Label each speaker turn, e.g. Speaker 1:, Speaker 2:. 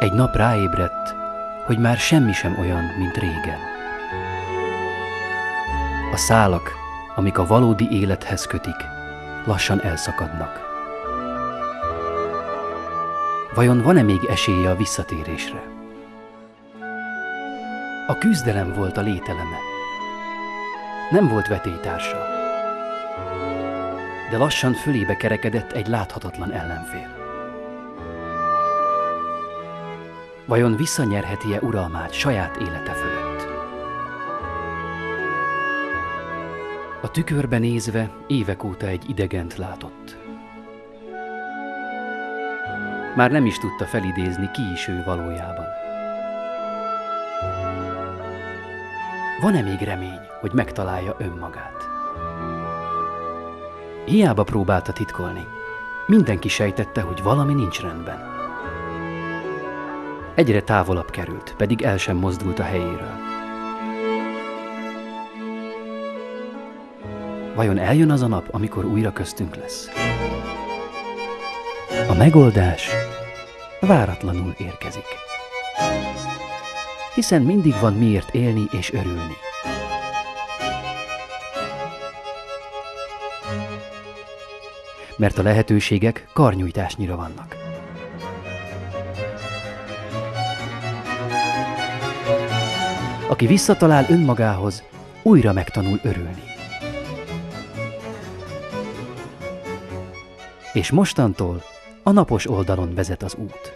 Speaker 1: Egy nap ráébredt, hogy már semmi sem olyan, mint régen. A szálak, amik a valódi élethez kötik, lassan elszakadnak. Vajon van-e még esélye a visszatérésre? A küzdelem volt a lételeme. Nem volt vetélytársa. De lassan fölébe kerekedett egy láthatatlan ellenfél. Vajon visszanyerheti-e uralmát saját élete fölött? A tükörbe nézve évek óta egy idegent látott. Már nem is tudta felidézni, ki is ő valójában. Van-e még remény, hogy megtalálja önmagát? Hiába próbálta titkolni. Mindenki sejtette, hogy valami nincs rendben. Egyre távolabb került, pedig el sem mozdult a helyéről. Vajon eljön az a nap, amikor újra köztünk lesz? A megoldás váratlanul érkezik. Hiszen mindig van miért élni és örülni. Mert a lehetőségek karnyújtásnyira vannak. Aki visszatalál önmagához, újra megtanul örülni. És mostantól a napos oldalon vezet az út.